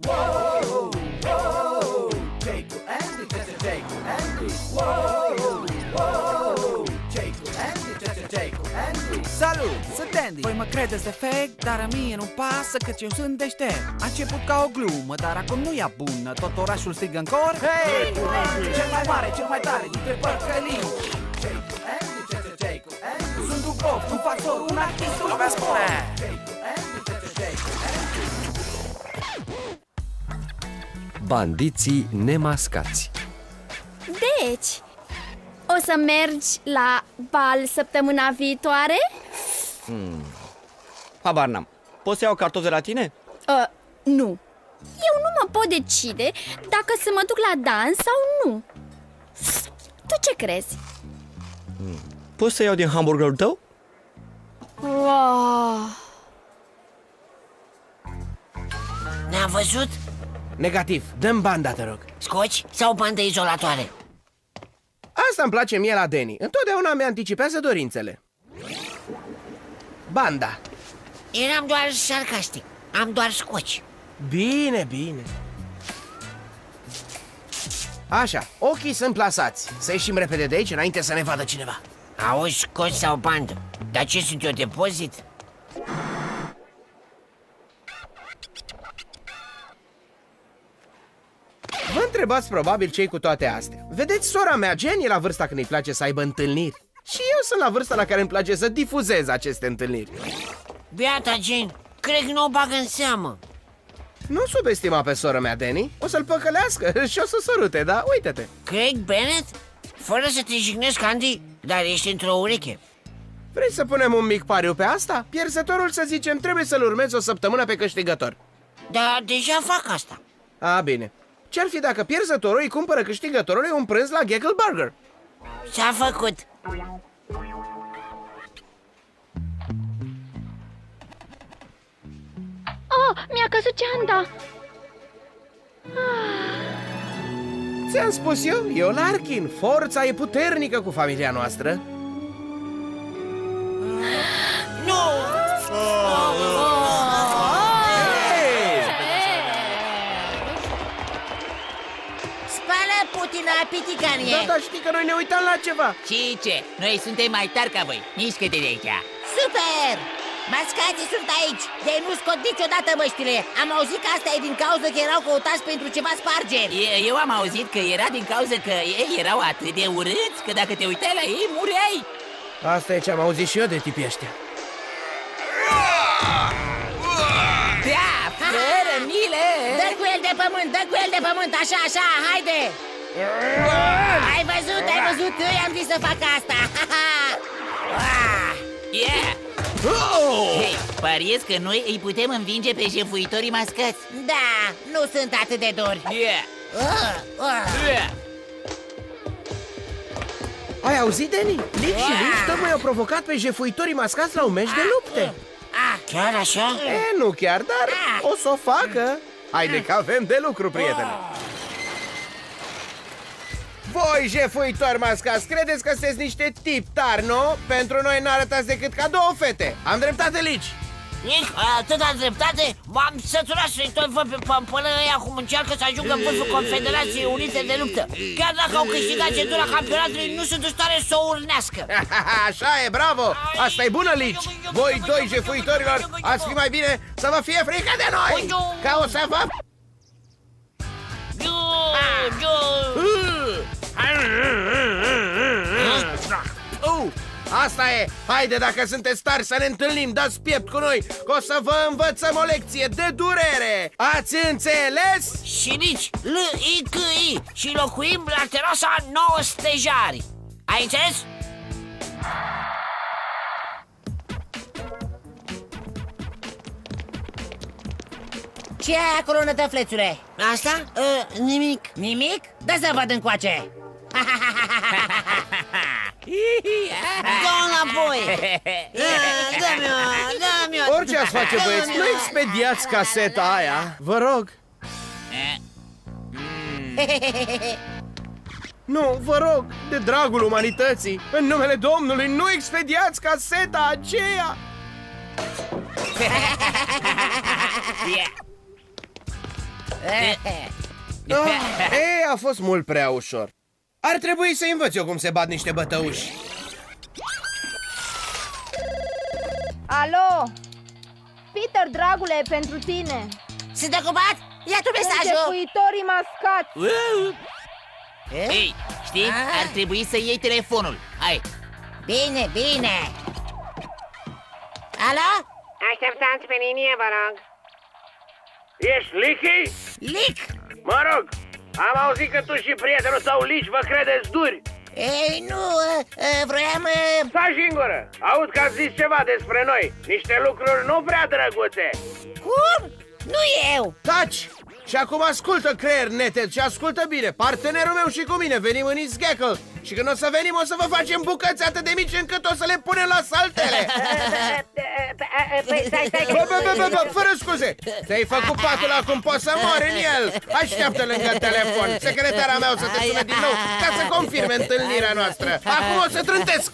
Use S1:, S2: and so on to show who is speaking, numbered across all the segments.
S1: Salut, sunt Andy. Voi mă credeți defect, dar mie nu pasă că eu sunt deștept. A început ca o glumă, dar acum nu e bună. Tot orașul strigă în cor: hei, cel mai mare, cel mai tare dintre părcălii. Sunt un pop, un factor, un artist, un spune.
S2: Bandiții nemascați.
S3: Deci, o să mergi la bal săptămâna viitoare?
S4: Habar n-am. Poți să iau cartofi de la tine?
S3: Nu. Eu nu mă pot decide dacă să mă duc la dans sau nu. Tu ce crezi?
S4: Poți să iau din hamburgerul tău?
S3: Wow.
S5: Ne-am văzut?
S6: Negativ, dăm banda, te rog.
S5: Scoci sau bandă izolatoare?
S6: Asta îmi place mie la Danny. Întotdeauna mi-anticipează dorințele. Banda.
S5: Eram doar sarcastic. Am doar scoci.
S6: Bine, bine. Așa, ochii sunt plasați. Să ieșim repede de aici înainte să ne vadă cineva.
S5: Auzi, scoci sau bandă? Dar ce sunt eu, depozit?
S6: Vă întrebați probabil ce-i cu toate astea. Vedeți, sora mea, Jen, e la vârsta când îi place să aibă întâlniri. Și eu sunt la vârsta la care îmi place să difuzez aceste întâlniri.
S5: Beata Jane, cred că nu o bagă în seamă.
S6: Nu subestima pe sora mea, Danny. O să-l păcălească și o să sărute, da? Uite-te.
S5: Craig Bennett? Fără să te jignesc, Andy, dar ești într-o ureche.
S6: Vrei să punem un mic pariu pe asta? Pierzătorul, să zicem, trebuie să-l urmezi o săptămână pe câștigător.
S5: Dar deja fac asta.
S6: A, bine. Ce-ar fi dacă pierzătorul îi cumpără câștigătorului un prânz la Geckel Burger?
S5: S-a făcut.
S3: Oh, mi-a căzut geanta.
S6: Ți-am spus eu Larkin. Forța e puternică cu familia noastră.
S5: Nu! Spală Putina, piticanie!
S6: Da, dar știi că noi ne uitam la ceva.
S7: Și ce? Noi suntem mai tari ca voi. Mișcă-te de aici.
S5: Super! Mascații sunt aici, de nu scot niciodată măștile. Am auzit că asta e din cauza că erau căutați pentru ceva spargeri.
S7: Eu am auzit că era din cauza că ei erau atât de urâți că dacă te uitai la ei, mureai.
S6: Asta e ce am auzit și eu de tipii ăștia.
S7: Da, fără milă.
S5: Dă cu el de pământ, dă cu el de pământ, așa, așa, haide! Ai văzut, eu i-am zis să facă asta.
S7: Yeah. Hei, pariez că noi îi putem învinge pe jefuitorii mascați.
S5: Da, nu sunt atât de duri.
S7: Yeah.
S6: Ai auzit, Danny? Liv și Liv tocmai au provocat pe jefuitorii mascați la un meci de lupte.
S5: Chiar așa?
S6: Nu chiar, dar o să o facă. Haide că avem de lucru, prietene. Voi, jefuitori mascați, credeți că sunteți niște tipi tari, nu? Pentru noi n-arătați decât ca două fete. Am dreptate, Lici?
S5: Nici atâta dreptate? M-am săturat să-i tot văd pe pampălă ăia cum încearcă să ajungă în vârful Confederației Unite de Luptă. Chiar dacă au câștigat centura campionatului, nu sunt în stare să o urnească.
S6: Așa e, bravo! Asta e bună, Lici! Voi doi, jefuitorilor, ați fi mai bine să vă fie frică de noi! Ca o să vă... Asta e! Haide, dacă sunteți tari să ne întâlnim, dați piept cu noi, că o să vă învățăm o lecție de durere! Ați înțeles?
S5: Și nici L-I-C-I și locuim la terasa 9 stejari. Ai înțeles? Ce ai acolo, nătăflețule? Asta? Nimic. Nimic? Dă să văd încoace. Dă-o înapoi. Dă-mi-o.
S6: Orice ați face, băieți, nu expediați caseta aia, vă rog. Nu, vă rog, de dragul umanității, în numele Domnului, nu expediați caseta aceea. Ei, a fost mult prea ușor. Ar trebui să învăț eu cum se bat niște bătăuși.
S8: Alo? Peter, dragule, pentru tine.
S5: Sunt ocupat? Ia tu mesajul!
S8: Jefuitorii mascați.
S7: Ei, știi, ar trebui să iei telefonul. Hai.
S5: Bine, bine. Alo?
S9: Așteptați pe linie, vă rog. Ești Licky?
S5: Lic!
S9: Mă rog, am auzit că tu și prietenul tău Lici vă credeți duri.
S5: Ei, nu, vroiam...
S9: Stai în gură, aud că ați zis ceva despre noi. Niște lucruri nu prea drăguțe.
S5: Cum? Nu eu!
S6: Taci! Și acum ascultă, creier neted, și ascultă bine. Partenerul meu și cu mine venim în East Gackle. Și când o să venim o să vă facem bucăți atât de mici încât o să le punem la saltele. Bă, fără scuze. Te-ai făcut patul acum, poți să mori în el. Așteaptă lângă telefon. Secretara mea o să te sune din nou ca să confirme întâlnirea noastră. Acum o să trântesc.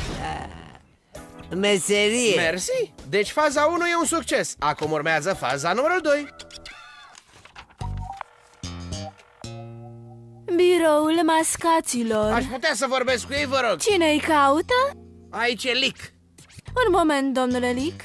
S5: Meserie.
S6: Mersi. Deci faza 1 e un succes. Acum urmează faza numărul 2.
S8: Biroul mascaților.
S6: Aș putea să vorbesc cu ei, vă rog.
S8: Cine îi caută?
S6: Aici e Lic.
S8: Un moment, domnule Lic.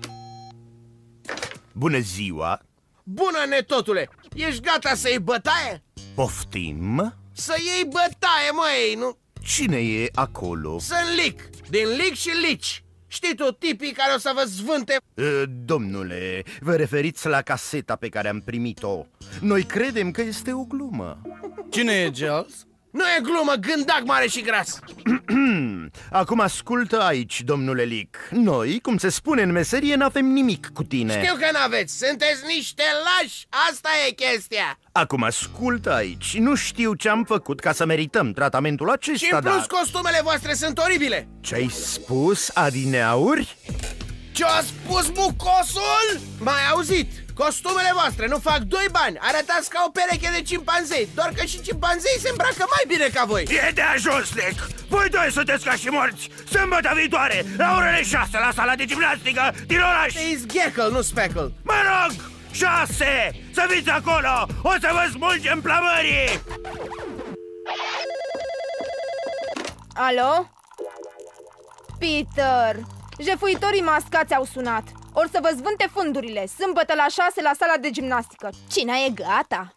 S10: Bună ziua!
S6: Bună, netotule! Ești gata să iei bătaie?
S10: Poftim?
S6: Să iei bătaie, măi, nu?
S10: Cine e acolo?
S6: Sunt Lic, din Lic și Lici. Știi tu, tipii care o să vă zvânte?
S10: Domnule, vă referiți la caseta pe care am primit-o. Noi credem că este o glumă.
S1: Cine e Giles?
S6: Nu e glumă, gândac mare și gras.
S10: Acum ascultă aici, domnule Lic. Noi, cum se spune în meserie, n-avem nimic cu tine.
S6: Știu că n-aveți, sunteți niște lași, asta e chestia.
S10: Acum ascultă aici. Nu știu ce am făcut ca să merităm tratamentul acesta,
S6: Și în plus costumele voastre sunt oribile.
S10: Ce-ai spus, adineauri?
S6: Ce-a spus bucosul? M-ai auzit? Costumele voastre nu fac 2 bani. Arătați ca o pereche de cimpanzei. Doar că și cimpanzei se îmbracă mai bine ca voi.
S10: E de ajuns, Lic! Voi doi sunteți ca și morți! Sâmbătă viitoare, la orele 6, la sala de gimnastică din oraș!
S6: Ești Gackle, nu Speckle.
S10: Mă rog! 6! Să fiți acolo! O să vă smulgem plămării!
S8: Alo? Peter, jefuitorii mascați au sunat. Or să vă zvânte fundurile, sâmbătă la 6 la sala de gimnastică. Cina e gata.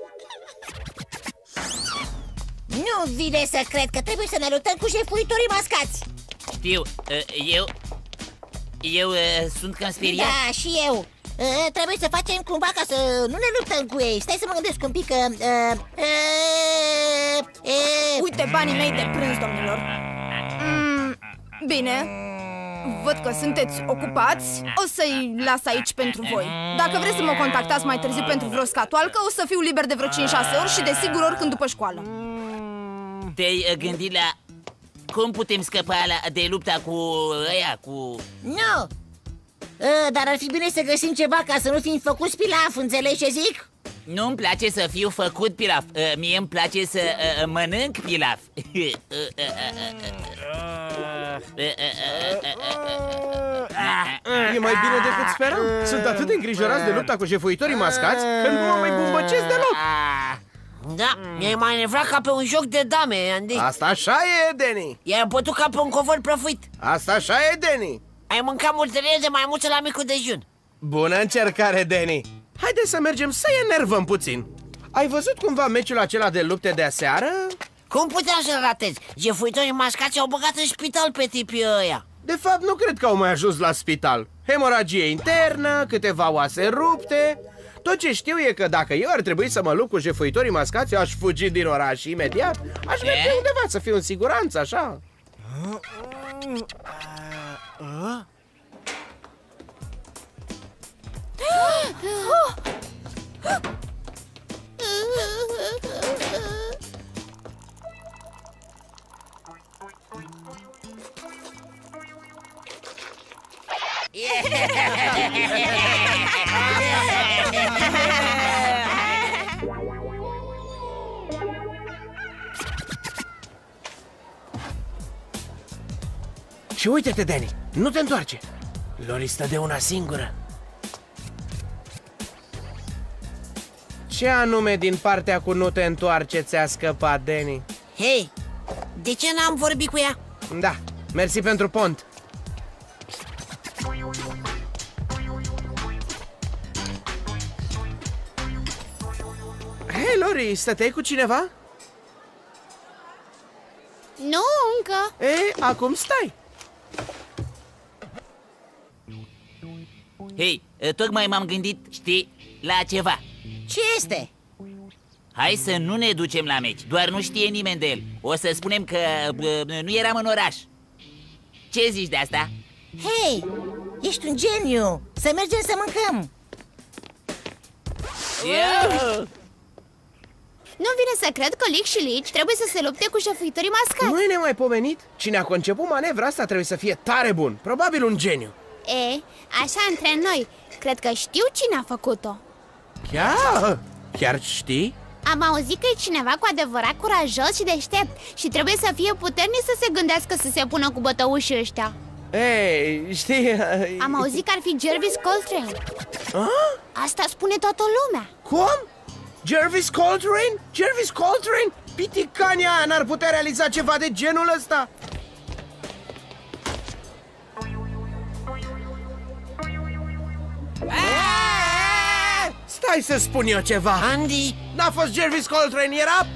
S5: Nu vine să cred că trebuie să ne luptăm cu jefuitorii mascați.
S7: Știu, eu sunt cam speriat.
S5: Da, și eu. Trebuie să facem cumva ca să nu ne luptăm cu ei. Stai să mă gândesc un pic că...
S8: Uite banii mei de prânz, domnilor. Bine. Văd că sunteți ocupați. O să-i las aici pentru voi. Dacă vreți să mă contactați mai târziu pentru vreo scatoalcă, o să fiu liber de vreo 5-6 ori și desigur oricând după școală.
S7: Te-ai gândit la cum putem scăpa de lupta cu ăia, cu...
S5: Nu! Dar ar fi bine să găsim ceva ca să nu fim făcuți pilaf, înțelegi ce zic?
S7: Nu-mi place să fiu făcut pilaf. Mie îmi place să mănânc pilaf.
S6: E mai bine decât speram. Sunt atât de îngrijorați de lupta cu jefuitorii mascați că nu mă mai bumbăcesc deloc.
S5: Da, mi-ai mai nevrat ca pe un joc de dame, Andy.
S6: Asta așa e, Danny.
S5: I-ai bătut ca pe un covor prăfuit.
S6: Asta așa e, Danny.
S5: Ai mâncat multărie de maimuță la micul dejun.
S6: Bună încercare, Danny. Haideți să mergem să enervăm puțin. Ai văzut cumva meciul acela de lupte de aseară?
S5: Cum puteam să-l ratezi? Jefuitorii mascați au băgat în spital pe tipii ăia.
S6: De fapt, nu cred că au mai ajuns la spital. Hemoragie internă, câteva oase rupte. Tot ce știu e că dacă eu ar trebui să mă lupt cu jefuitorii mascați, eu aș fugi din oraș imediat. Aș merge undeva să fiu în siguranță, așa. Și uite-te, Danny, nu te întoarce. Lori stă de una singură. Ce anume din partea cu nu te întoarce ți-a scăpat, Danny?
S5: Hei, de ce n-am vorbit cu ea?
S6: Da, mersi pentru pont. Hei, Lori, stăteai cu cineva?
S3: Nu, încă.
S6: Ei, acum stai.
S7: Hei, tocmai m-am gândit, știi, la ceva.
S5: Ce este?
S7: Hai să nu ne ducem la meci, doar nu știe nimeni de el. O să spunem că nu eram în oraș. Ce zici de asta?
S5: Hei, ești un geniu! Să mergem să mâncăm!
S3: Nu vine să cred că Lic și Lici trebuie să se lupte cu jefuitorii mascați.
S6: Nu e nemaipomenit? Cine a conceput manevra asta trebuie să fie tare bun. Probabil un geniu.
S3: Așa între noi. Cred că știu cine a făcut-o.
S6: Chiar știi?
S3: Am auzit că e cineva cu adevărat curajos și deștept și trebuie să fie puternic să se gândească să se pună cu bătăușii ăștia.
S6: Ei, știi...
S3: Am auzit că ar fi Jervis Coltrane. Asta spune toată lumea.
S6: Cum? Jervis Coltrane? Jervis Coltrane? Piticania aia n-ar putea realiza ceva de genul ăsta? Stai să spun eu ceva.
S5: Andy?
S6: N-a fost Jervis Coltrane,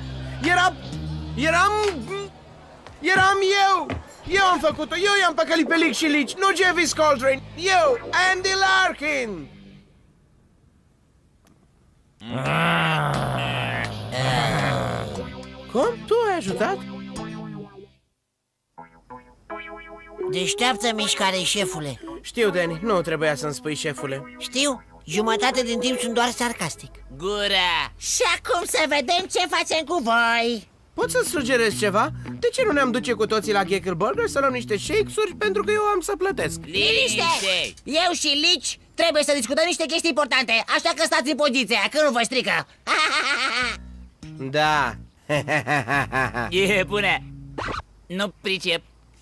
S6: eram eu. Eu am făcut-o, eu i-am păcălit pe Lic și Lici, nu Jervis Coltrane. Eu, Andy Larkin. Cum? Tu ai ajutat?
S5: Deșteaptă mișcare, șefule.
S6: Știu, Danny, nu trebuia să-mi spui, șefule.
S5: Știu, jumătate din timp sunt doar sarcastic.
S7: Gura!
S5: Și acum să vedem ce facem cu voi.
S6: Poți să-ți sugerezi ceva? De ce nu ne-am duce cu toții la Geckle Burger să luăm niște shakes-uri pentru că eu am să plătesc?
S7: Liniște!
S5: Eu și Lici trebuie să discutăm niște chestii importante, așa că stați în poziția, că nu vă strică.
S6: Da.
S7: E bună! Nu pricep.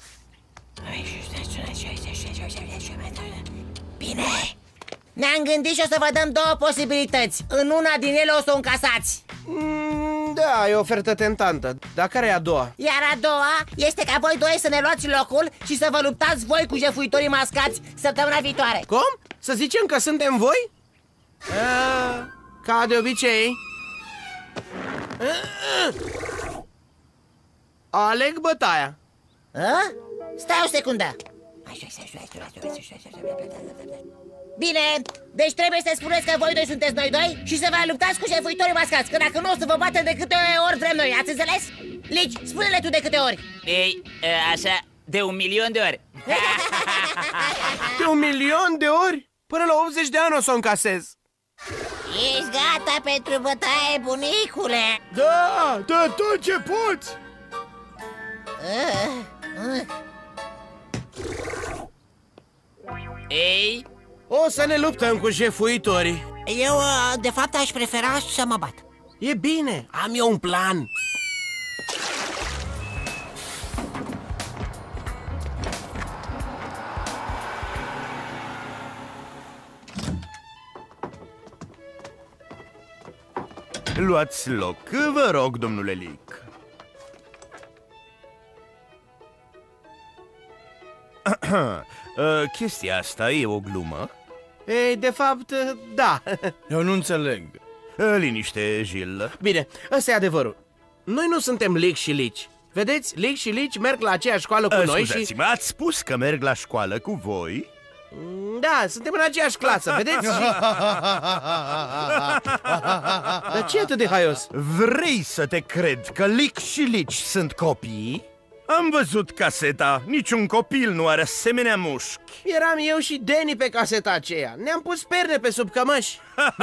S5: Bine. Ne-am gândit și o să vă dăm două posibilități. În una din ele o să o încasați.
S6: Da, e o ofertă tentantă. Dar care e a doua?
S5: Iar a doua este ca voi doi să ne luați locul și să vă luptați voi cu jefuitorii mascați săptămâna viitoare.
S6: Cum? Să zicem că suntem voi? Ca de obicei. Aleg bătaia.
S5: Stai o secundă. Bine, deci trebuie să spuneți că voi doi sunteți noi doi și să vă luptați cu jefuitorii mascați, că dacă nu o să vă batem de câte ori vrem noi, ați înțeles? Lici, spune-le tu de câte ori.
S7: Ei, așa, de 1.000.000 de ori.
S6: De 1.000.000 de ori? Până la 80 de ani o să o încasez.
S5: Ești gata pentru bătaie, bunicule?
S10: Da, tot ce poți.
S7: Ei,
S6: o să ne luptăm cu jefuitorii.
S5: Eu, de fapt, aș prefera să mă bat.
S6: E bine, am eu un plan.
S10: Luați loc, vă rog, domnule Lic. Chestia asta e o glumă?
S6: Ei, de fapt, da.
S10: Eu nu înțeleg. Liniște, Gilles.
S6: Bine, ăsta e adevărul. Noi nu suntem Lic și Lici. Vedeți, Lic și Lici merg la aceeași școală cu noi și...
S10: Scuzați-mă, ați spus că merg la școală cu voi?
S6: Da, suntem în aceeași clasă, vedeți? Dar ce e atât de haios?
S10: Vrei să te cred că Lic și Lici sunt copii? Am văzut caseta, niciun copil nu are asemenea mușchi.
S6: Eram eu și Danny pe caseta aceea. Ne-am pus perne pe sub cămăși.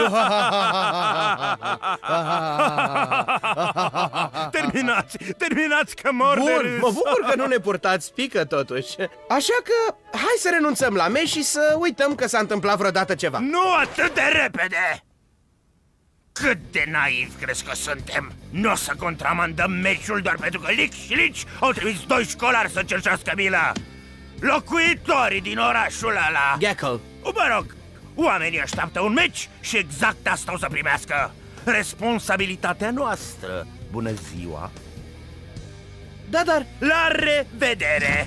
S10: Terminați că mor de
S6: Bun,
S10: râs.
S6: mă bucur că nu ne purtați pică totuși. Așa că hai să renunțăm la meci și să uităm că s-a întâmplat vreodată ceva.
S10: Nu atât de repede! Cât de naiv crezi că suntem? Nu o să contramandăm meciul doar pentru că Lic și Lici au trimis doi școlari să cerșească milă. Locuitorii din orașul ăla,
S6: Geckle.
S10: mă rog, oamenii așteaptă un meci și exact asta o să primească. responsabilitatea noastră. Bună ziua!
S6: Da, dar...
S10: La revedere!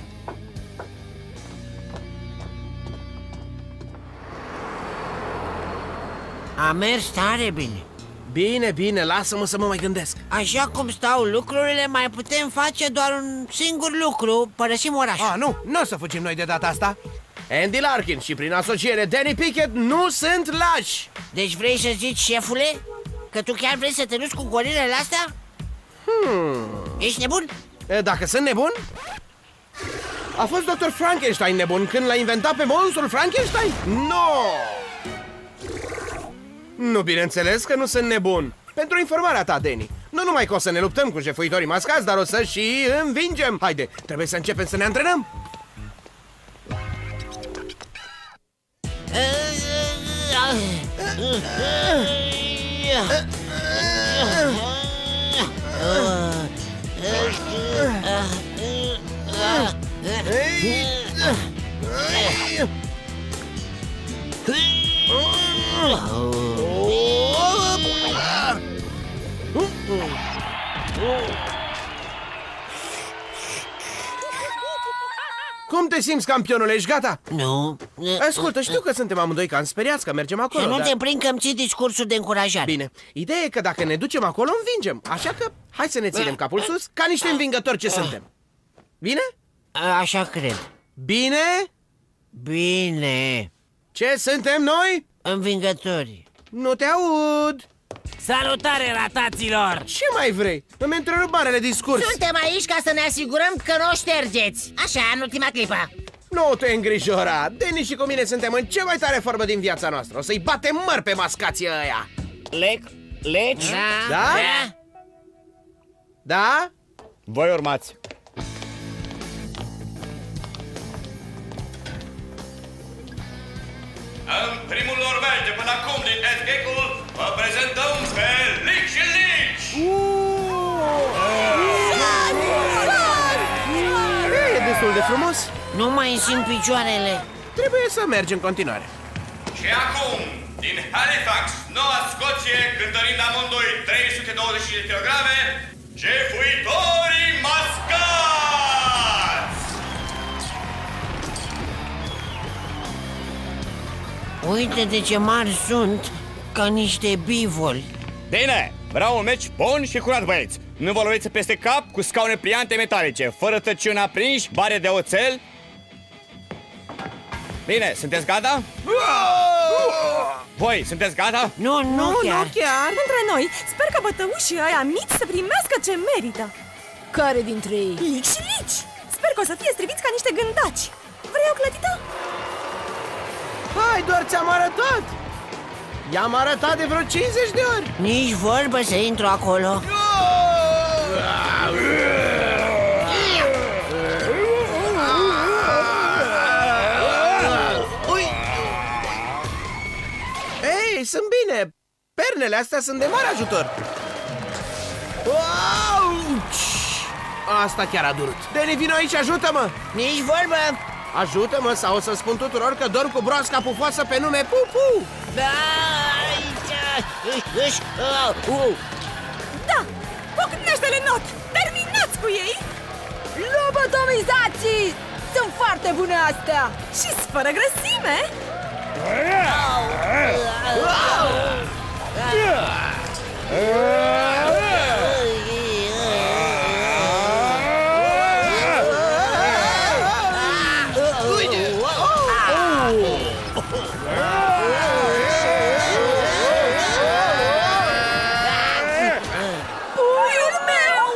S5: A mers tare bine.
S6: Bine, bine, lasă-mă să mă mai gândesc.
S5: Așa cum stau lucrurile, mai putem face doar un singur lucru: părăsim orașul.
S6: Nu o să fugim noi de data asta. Andy Larkin și prin asociere Danny Pickett nu sunt lași.
S5: Deci vrei să zici, șefule, că tu chiar vrei să te duci cu gorilele astea? Ești nebun?
S6: Dacă sunt nebun? A fost Dr. Frankenstein nebun când l-a inventat pe monstrul Frankenstein? Nu, bineînțeles că nu sunt nebun. Pentru informarea ta, Danny, nu numai că o să ne luptăm cu jefuitorii mascați, dar o să și învingem. Haide, trebuie să începem să ne antrenăm. Cum te simți, campionule? Ești gata?
S5: Nu.
S6: Ascultă, știu că suntem amândoi cam speriați că mergem acolo.
S5: Să nu te prind că îmi ții discursul de încurajare.
S6: Bine, ideea e că dacă ne ducem acolo, învingem. Așa că hai să ne ținem capul sus, ca niște învingători ce suntem. Bine?
S5: Așa cred.
S6: Bine?
S5: Bine.
S6: Ce suntem noi?
S5: Învingători.
S6: Nu te aud.
S7: Salutare, rataților!
S6: Ce mai vrei? Îmi întrerup marele discurs.
S5: Suntem aici ca să ne asigurăm că nu o ștergeți. Așa, în ultima clipă.
S6: Nu te îngrijora. Danny și cu mine suntem în cea mai tare formă din viața noastră. O să-i batem măr pe mascații ăia.
S4: Legi?
S6: Da? Da?
S4: Voi urmați.
S11: În primul lor meci de până acum din Ed-Gecul, vă prezentăm pe Lic și Lici!
S6: E destul de frumos.
S5: Nu mai îmi simt picioarele.
S6: Trebuie să mergem în continuare.
S11: Și acum, din Halifax, Noua Scoție, cântărind amândoi 320 de kilograme, jefuitorii mascați!
S5: Uite de ce mari sunt, ca niște bivoli.
S4: Bine, vreau un meci bun și curat, băieți. Nu vă loviți peste cap cu scaune pliante metalice, fără tăciuni aprinși, bare de oțel. Bine, sunteți gata? Voi, sunteți gata?
S5: Nu chiar.
S12: Între noi, sper că bătăușii ăia mici să primească ce merită.
S8: Care dintre ei?
S12: Lici și Lici. Sper că o să fie striviți ca niște gândaci. Vrei o clătită?
S6: Hai, doar ți-am arătat. I-am arătat de vreo 50 de ori.
S5: Nici vorbă să intru acolo.
S6: Ei, sunt bine. Pernele astea sunt de mare ajutor. Asta chiar a durut. Danny, vino aici, ajută-mă.
S5: Nici vorbă.
S6: Ajută-mă sau o să spun tuturor că dorm cu broasca pufoasă pe nume Pupu.
S12: Da, pocnește-le în ochi. Terminați cu ei.
S8: Lobotomizații! Sunt foarte bune astea.
S12: Și fără grăsime. Puiul meu!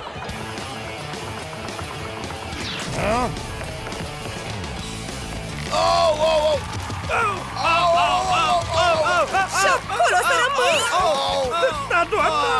S12: Și acolo să rămâi!
S10: Da, doamnă!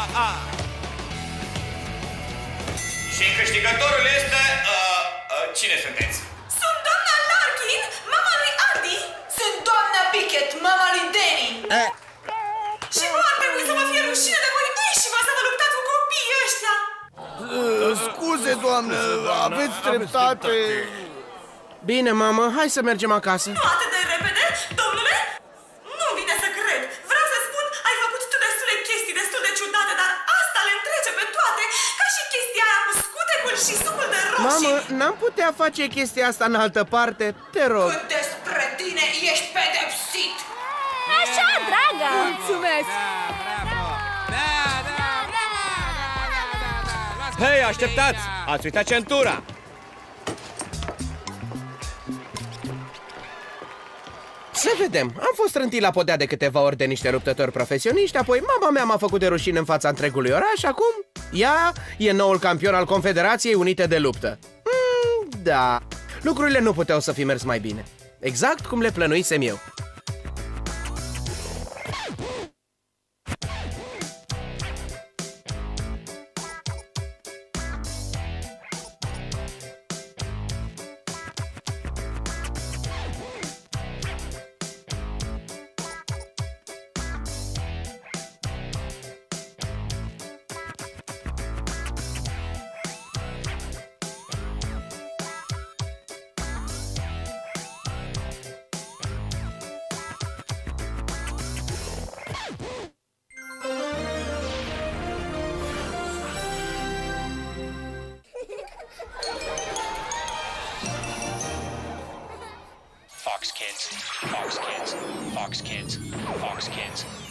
S11: Și câștigătorul este... cine sunteți?
S12: Sunt doamna Larkin, mama lui Andy.
S8: Sunt doamna Pickett, mama lui Danny.
S12: Și nu ar trebui să vă fie rușine de voi înșivă să vă luptați cu copiii ăștia.
S13: Scuze, doamnă, aveți dreptate.
S6: Bine, mamă, hai să mergem acasă.
S12: Nu atât de repede, domnule? Nu vine să cred. Vreau să spun, ai făcut tu destule
S6: Mamă, n-am putea face chestia asta în altă parte? Te rog.
S12: Cât despre tine ești pedepsit!
S3: Așa, dragă!
S14: Mulțumesc!
S4: Hei, așteptați! Ați uitat centura!
S6: Să vedem, am fost trântit la podea de câteva ori de niște luptători profesioniști, apoi mama mea m-a făcut de rușine în fața întregului oraș, acum ea e noul campion al Confederației Unite de Luptă. Da, lucrurile nu puteau să fi mers mai bine, exact cum le plănuisem eu.
S15: Fox Kids, Fox Kids, Fox Kids, Fox Kids,